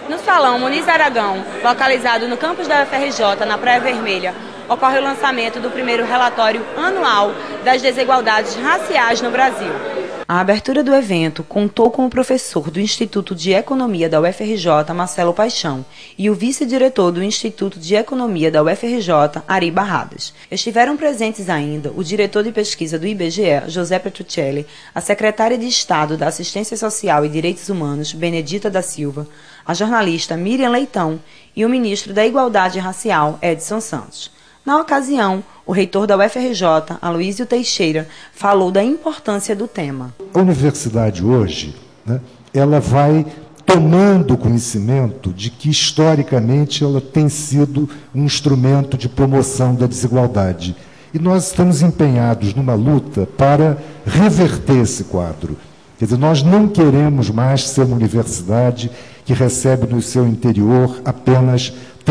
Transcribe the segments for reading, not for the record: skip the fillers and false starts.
No Salão Muniz Aragão, localizado no campus da UFRJ, na Praia Vermelha, ocorre o lançamento do primeiro relatório anual das desigualdades raciais no Brasil. A abertura do evento contou com o professor do Instituto de Economia da UFRJ, Marcelo Paixão, e o vice-diretor do Instituto de Economia da UFRJ, Ari Barradas. Estiveram presentes ainda o diretor de pesquisa do IBGE, José Petruccelli, a secretária de Estado da Assistência Social e Direitos Humanos, Benedita da Silva, a jornalista Miriam Leitão e o ministro da Igualdade Racial, Edson Santos. Na ocasião, o reitor da UFRJ, Aloísio Teixeira, falou da importância do tema. A universidade hoje, ela vai tomando conhecimento de que, historicamente, ela tem sido um instrumento de promoção da desigualdade. E nós estamos empenhados numa luta para reverter esse quadro. Quer dizer, nós não queremos mais ser uma universidade que recebe no seu interior apenas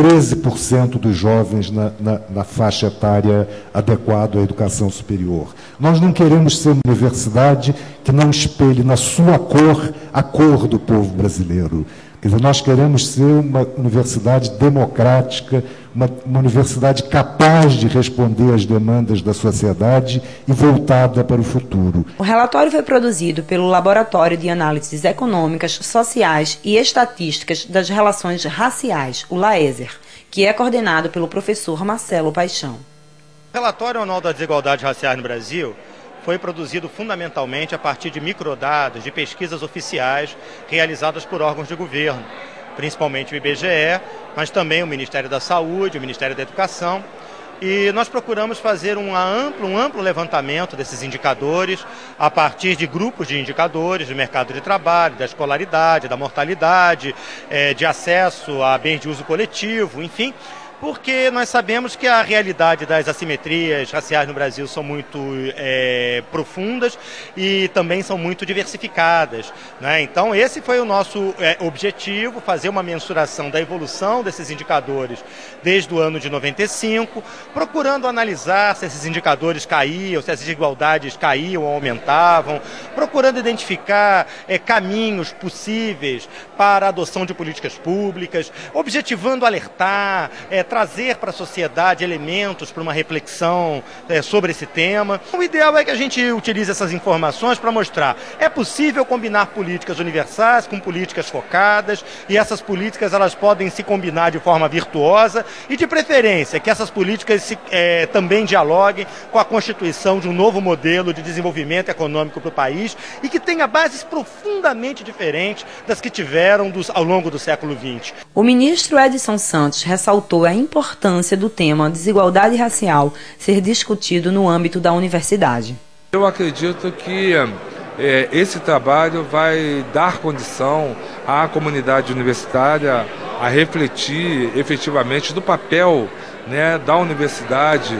13% dos jovens na faixa etária adequada à educação superior. Nós não queremos ser uma universidade que não espelhe na sua cor a cor do povo brasileiro. Quer dizer, nós queremos ser uma universidade democrática, uma universidade capaz de responder às demandas da sociedade e voltada para o futuro. O relatório foi produzido pelo Laboratório de Análises Econômicas, Sociais e Estatísticas das Relações Raciais, o LAESER, que é coordenado pelo professor Marcelo Paixão. O relatório anual das desigualdades raciais no Brasil foi produzido fundamentalmente a partir de microdados de pesquisas oficiais realizadas por órgãos de governo, principalmente o IBGE, mas também o Ministério da Saúde, o Ministério da Educação. E nós procuramos fazer um amplo levantamento desses indicadores a partir de grupos de indicadores do mercado de trabalho, da escolaridade, da mortalidade, de acesso a bens de uso coletivo, enfim, porque nós sabemos que a realidade das assimetrias raciais no Brasil são muito profundas e também são muito diversificadas, né? Então esse foi o nosso objetivo, fazer uma mensuração da evolução desses indicadores desde o ano de 95, procurando analisar se esses indicadores caíam, se as desigualdades caíam ou aumentavam, procurando identificar caminhos possíveis para a adoção de políticas públicas, objetivando alertar, trazer para a sociedade elementos para uma reflexão sobre esse tema. O ideal é que a gente utilize essas informações para mostrar é possível combinar políticas universais com políticas focadas, e essas políticas elas podem se combinar de forma virtuosa e, de preferência, que essas políticas também dialoguem com a constituição de um novo modelo de desenvolvimento econômico para o país e que tenha bases profundamente diferentes das que tiveram ao longo do século XX. O ministro Edson Santos ressaltou a importância do tema desigualdade racial ser discutido no âmbito da universidade. Eu acredito que esse trabalho vai dar condição à comunidade universitária a refletir efetivamente do papel, da universidade,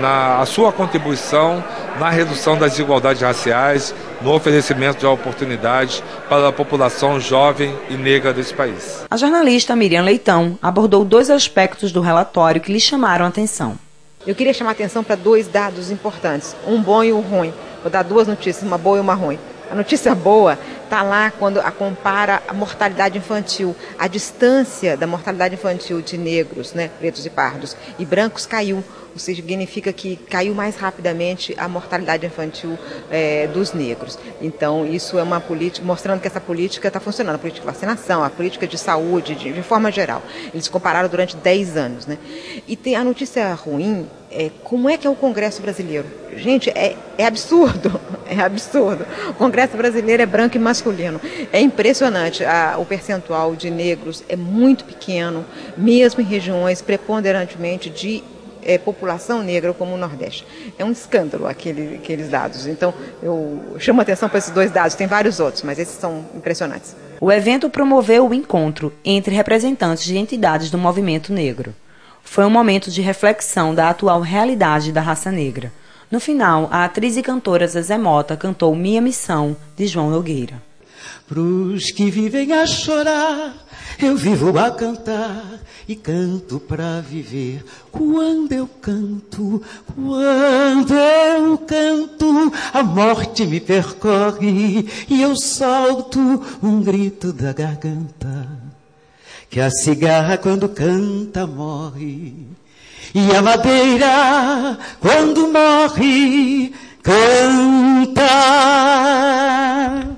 a sua contribuição na redução das desigualdades raciais, no oferecimento de oportunidades para a população jovem e negra desse país. A jornalista Miriam Leitão abordou 2 aspectos do relatório que lhe chamaram a atenção. Eu queria chamar a atenção para 2 dados importantes, um bom e um ruim. Vou dar 2 notícias, uma boa e uma ruim. A notícia boa está lá quando compara a mortalidade infantil. A distância da mortalidade infantil de negros, pretos e pardos, e brancos caiu. O que significa que caiu mais rapidamente a mortalidade infantil dos negros. Então, isso é uma política, mostrando que essa política está funcionando, a política de vacinação, a política de saúde, de forma geral. Eles compararam durante 10 anos. E tem a notícia ruim, como é que é o Congresso brasileiro? Gente, é absurdo, é absurdo. O Congresso brasileiro é branco e masculino. É impressionante, o percentual de negros é muito pequeno, mesmo em regiões preponderantemente de população negra como o Nordeste. É um escândalo aqueles dados. Então, eu chamo a atenção para esses 2 dados. Tem vários outros, mas esses são impressionantes. O evento promoveu o encontro entre representantes de entidades do movimento negro. Foi um momento de reflexão da atual realidade da raça negra. No final, a atriz e cantora Zezé Mota cantou Minha Missão, de João Nogueira. Pros que vivem a chorar, eu vivo a cantar e canto pra viver. Quando eu canto, a morte me percorre e eu solto um grito da garganta. que a cigarra quando canta morre, e a madeira quando morre canta.